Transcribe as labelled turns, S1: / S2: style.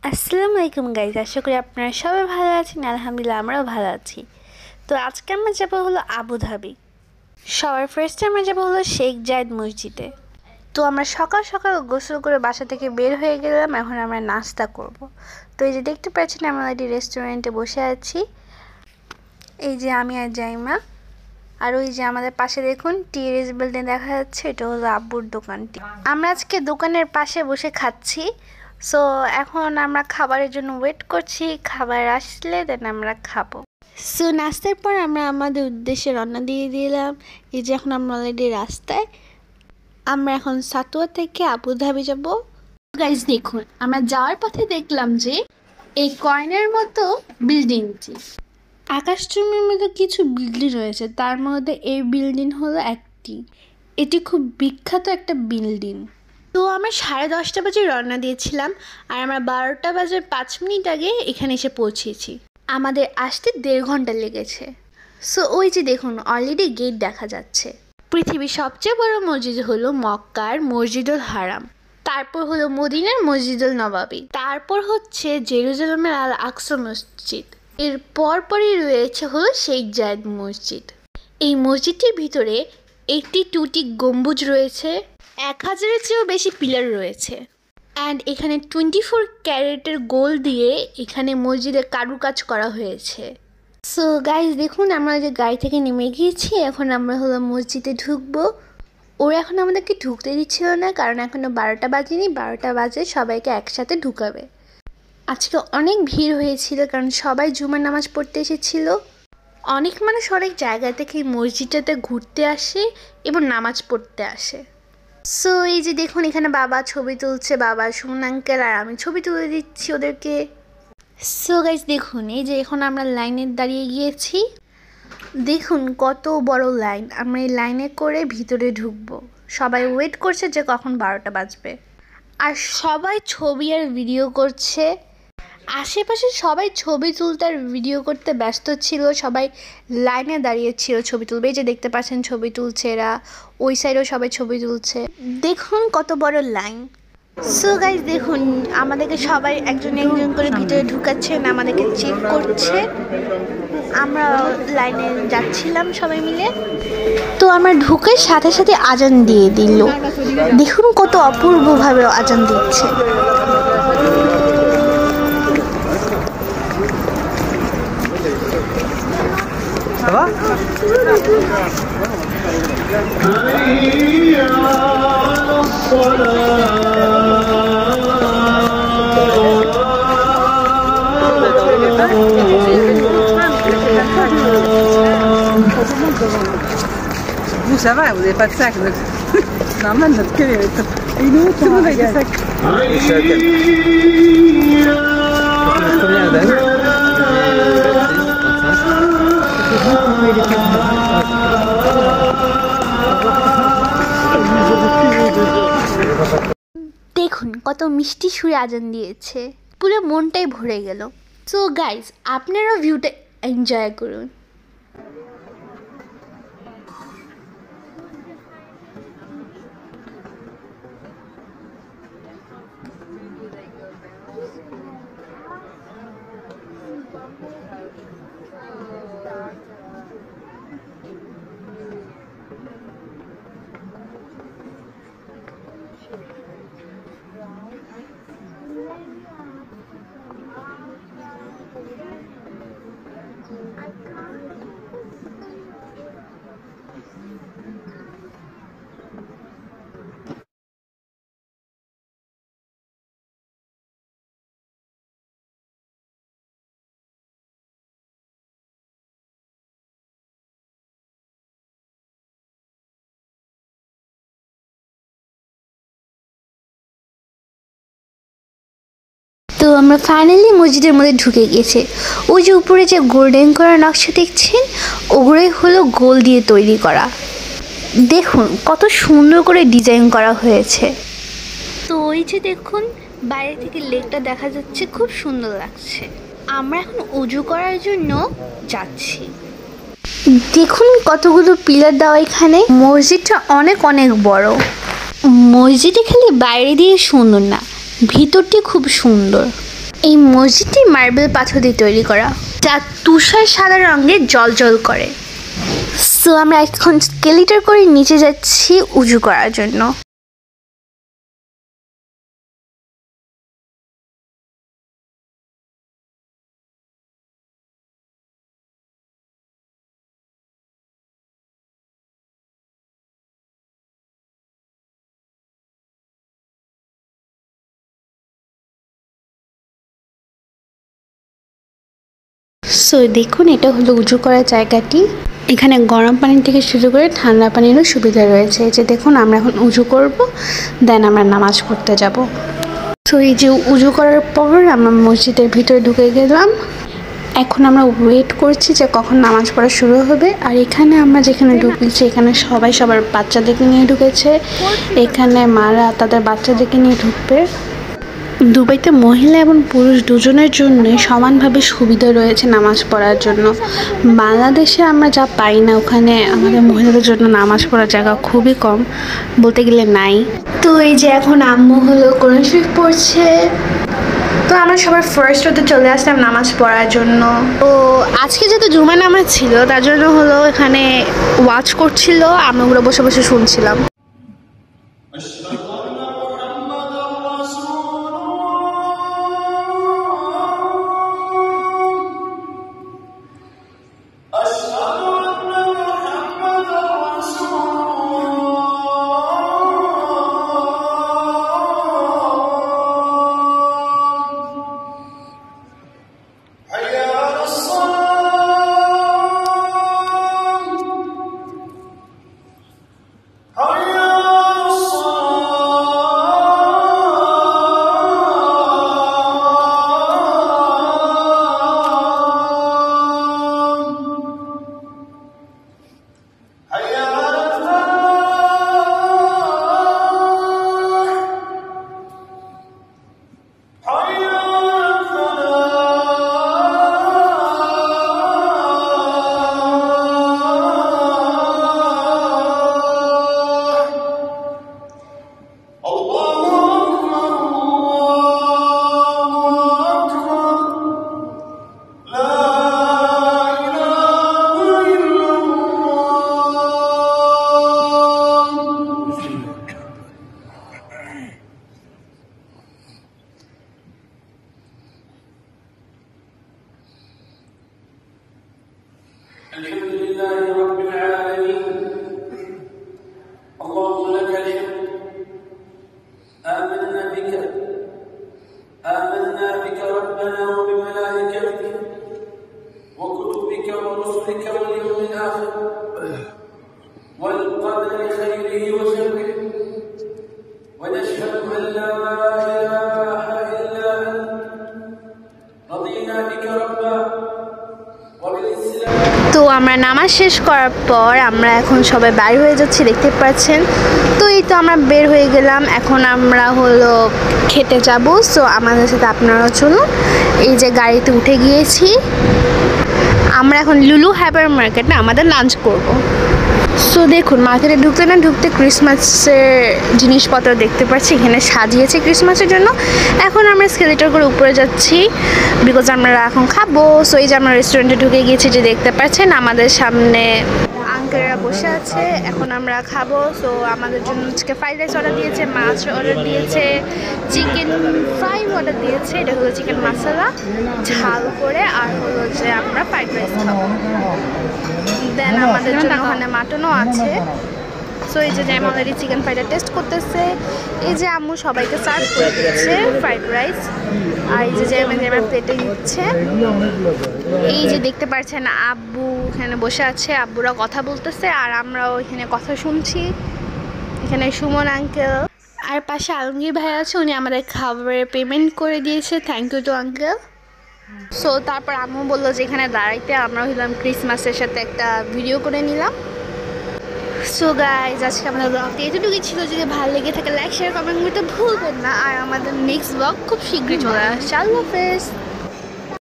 S1: আসসালামু আলাইকুম গাইজ, আশা করি আপনারা সবাই ভালো আছেন। আলহামদুলিল্লাহ আমরাও ভালো আছি। তো আজকে আমরা যাবো হলো আবুধাবি। সবার ফার্স্টে আমরা যাবো হলো শেখ জায়েদ মসজিদে। তো আমরা সকাল সকাল গোসল করে বাসা থেকে বের হয়ে গেলাম। এখন আমরা নাস্তা করব। তো এই যে দেখতে পাচ্ছেন আমরা একটি রেস্টুরেন্টে বসে আছি। এই যে আমি আর জাইমা, আর ওই যে আমাদের পাশে দেখুন টিএরএস বিল্ডিং দেখা যাচ্ছে, এটা হলো আব্বুর দোকানটি। আমরা আজকে দোকানের পাশে বসে খাচ্ছি। সো এখন আমরা খাবারের জন্য ওয়েট করছি, খাবার আসলে দেন আমরা খাবো। সো নাস্তার পর আমরা আমাদের উদ্দেশ্যে রওনা দিয়ে দিলাম। এই যে এখন আমরা অলরেডি রাস্তায়, আমরা এখন সাতুয়া থেকে আবুধাবি যাব। গাইজ দেখুন, আমরা যাওয়ার পথে দেখলাম যে এই কয়েনের মতো বিল্ডিংটি, আকাশচুম্বির মতো কিছু বিল্ডিং রয়েছে, তার মধ্যে এই বিল্ডিং হলো একটি। এটি খুব বিখ্যাত একটা বিল্ডিং। তো আমরা 10:30 বাজে রওনা দিয়েছিলাম, আর আমরা 12টা বাজার 5 মিনিট আগে এখানে এসে পৌঁছেছি। আমাদের আসতে 1.5 ঘন্টা লেগেছে। সো ওই যে দেখুন অলরেডি গেট দেখা যাচ্ছে। পৃথিবীর সবচেয়ে বড় মসজিদ হলো মক্কার মসজিদুল হারাম, তারপর হলো মদিনার মসজিদুল নবাবী, তারপর হচ্ছে জেরুজালেমের আল আকসা মসজিদ, এর পরপরই রয়েছে হলো শেখ জায়েদ মসজিদ। এই মসজিদটির ভিতরে 82টি গম্বুজ রয়েছে, 1000-এর চেয়েও বেশি পিলার রয়েছে। অ্যান্ড এখানে 24 ক্যারেটের গোল্ড দিয়ে এখানে মসজিদে কারুকাজ করা হয়েছে। সো গাইজ দেখুন, আমরা যে গাড়ি থেকে নেমে গিয়েছি, এখন আমরা হলো মসজিদে ঢুকবো। ওরা এখন আমাদেরকে ঢুকতে দিচ্ছিল না, কারণ এখনও 12টা বাজেনি। 12টা বাজে সবাইকে একসাথে ঢুকাবে। আজকে অনেক ভিড় হয়েছিল, কারণ সবাই জুমার নামাজ পড়তে এসেছিল। অনেক মানুষ অনেক জায়গা থেকে এই মসজিদটাতে ঘুরতে আসে এবং নামাজ পড়তে আসে। সো এই যে দেখুন এখানে বাবা ছবি তুলছে, বাবা সুমন আঙ্কেল, আর আমি ছবি তুলে দিচ্ছি ওদেরকে। সো গাইজ দেখুন, এই যে এখন আমরা লাইনে দাঁড়িয়ে গিয়েছি। দেখুন কত বড় লাইন। আমরা এই লাইনে করে ভিতরে ঢুকবো। সবাই ওয়েট করছে যে কখন 12টা বাজবে, আর সবাই ছবি আর ভিডিও করছে। আশেপাশে সবাই ছবি তুলতে আর ভিডিও করতে ব্যস্ত ছিল, সবাই লাইনে দাঁড়িয়েছিল ছবি তুলবে। এই যে দেখতে পাচ্ছেন ছবি তুলছে এরা, ওই সাইডেও সবাই ছবি তুলছে। দেখুন কত বড় লাইন। সো গাইজ দেখুন, আমাদেরকে সবাই একজন একজন করে ভিতরে ঢুকাচ্ছেন, আমাদেরকে চেক করছে। আমরা লাইনে যাচ্ছিলাম সবাই মিলে। তো আমরা ঢুকে সাথে সাথে আজান দিয়ে দিল। দেখুন কত অপূর্বভাবে আজান দিচ্ছে।
S2: Vous, ça va, vous n'avez pas de sac. C'est normal, notre queue est... Il est où tout le monde avec des sacs? Combien la dame?
S1: দেখুন কত মিষ্টি সুরে আজান দিয়েছে, পুরো মনটাই ভরে গেল। সো গাইজ আপনারাও ভিউটা এনজয় করুন। তো আমরা ফাইনালি মসজিদের মধ্যে ঢুকে গেছে। ওই যে উপরে যে গোল্ডেন করা নকশা দেখছেন, ওগুলোই হলো গোল্ড দিয়ে তৈরি করা। দেখুন কত সুন্দর করে ডিজাইন করা হয়েছে। তো ওই যে দেখুন বাইরে থেকে লেকটা দেখা যাচ্ছে, খুব সুন্দর লাগছে। আমরা এখন উজু করার জন্য যাচ্ছি। দেখুন কতগুলো পিলার দেওয়া এখানে। মসজিদটা অনেক অনেক বড়। মসজিদে খালি বাইরে দিয়ে সুন্দর না, ভিতরটি খুব সুন্দর। এই মসজিদটি মার্বেল পাথর দিয়ে তৈরি করা, যা তুষার সাদা রঙে জ্বলজ্বল করে। সো আমরা এখন স্কেলেটর করে নিচে যাচ্ছি উজু করার জন্য। সো দেখুন, এটা হলো উজু করার জায়গাটি। এখানে গরম পানি থেকে শুরু করে ঠান্ডা পানিরও সুবিধা রয়েছে। এই যে দেখুন, আমরা এখন উজু করব, দেন আমরা নামাজ পড়তে যাব। তো এই যে উজু করার পর আমরা মসজিদের ভিতরে ঢুকে গেলাম। এখন আমরা ওয়েট করছি যে কখন নামাজ পড়া শুরু হবে। আর এখানে আমরা যেখানে ঢুকেছি, এখানে সবাই সবার বাচ্চাদেরকে নিয়ে ঢুকেছে। এখানে মারা তাদের বাচ্চাদেরকে নিয়ে ঢুকবে। দুবাইতে মহিলা এবং পুরুষ দুজনের জন্য সমানভাবে সুবিধা রয়েছে নামাজ পড়ার জন্য। বাংলাদেশে আমরা যা পাই না, ওখানে আমাদের মহিলাদের জন্য নামাজ পড়ার জায়গা খুবই কম, বলতে গেলে নাই। তো এই যে এখন আম্মু হলো কোরআন শরীফ পড়ছে। তো আমরা সবার ফার্স্ট হতে চলে আসলাম নামাজ পড়ার জন্য। তো আজকে যেহেতু জুমা নামাজ ছিল, তার জন্য হলো এখানে ওয়াচ করছিল, আমরা ওগুলো বসে বসে শুনছিলাম।
S3: الحمد لله رب العالمين. اللهم لك الحمد. آمنا بك ربنا وبملائكتك وكتبك ورسلك واليوم الآخر والقدر خيره وشره، ونشهد أن لا إله إلا أنت. رضينا بك ربا وبالإسلام.
S1: তো আমরা নামাজ শেষ করার পর আমরা এখন সবাই বাইর হয়ে যাচ্ছি, দেখতে পাচ্ছেন। তো এই তো আমরা বের হয়ে গেলাম, এখন আমরা হলো খেতে যাব। সো আমাদের সাথে আপনারাও চলুন। এই যে গাড়িতে উঠে গিয়েছি, আমরা এখন লুলু হাইপার মার্কেটে আমাদের লাঞ্চ করব। সো দেখুন, মার্কেটে ঢুকতে না ঢুকতে ক্রিসমাসের জিনিসপত্র দেখতে পাচ্ছি, এখানে সাজিয়েছে ক্রিসমাসের জন্য। এখন আমরা স্কেলেটর করে উপরে যাচ্ছি, বিকজ আমরা এখন খাবো। সো এই যে আমরা রেস্টুরেন্টে ঢুকে গিয়েছি, যে দেখতে পাচ্ছেন আমাদের সামনে আঙ্কেলরা বসে আছে, এখন আমরা খাবো। সো আমাদের জন্য আজকে ফ্রাইড রাইস অর্ডার দিয়েছে, মাছ অর্ডার দিয়েছে, চিকেন ফ্রাই অর্ডার দিয়েছে, এটা হলো চিকেন মশলা ঝাল করে, আর হলো যে আমরা ফ্রাইড রাইস খাবো। দেন আমাদের জন্য ওখানে মাটনও আছে। সো এই যে জ্যাম already chicken fried rice taste করতেছে। এই যে আম্মু সবাইকে সার্ভ করে দিচ্ছে ফ্রাইড রাইস, আর এই যে জ্যামের প্লেটে নিচ্ছে। এই যে দেখতে পাচ্ছেন আব্বু এখানে বসে আছে, আব্বুরা কথা বলতেছে আর আমরাও এখানে কথা শুনছি। এখানে সুমন আঙ্কেল আর পাশে আলমগীর ভাই আছে, উনি আমাদের খাবারের পেমেন্ট করে দিয়েছে, thank you to uncle. So তারপর আম্মু বললো যে এখানে দাঁড়াইতে, আমরা হইলাম ক্রিসমাসের সাথে একটা ভিডিও করে নিলাম। সো গাইজ, আজকে আমাদের ব্লগটি এতটুকুই ছিল। যদি ভালো লেগে থাকে লাইক শেয়ার কমেন্ট করতে ভুলবেন না। আর আমাদের নেক্সট ব্লগ খুব শীঘ্রই চলে আসছে। আল্লাহ হাফেজ।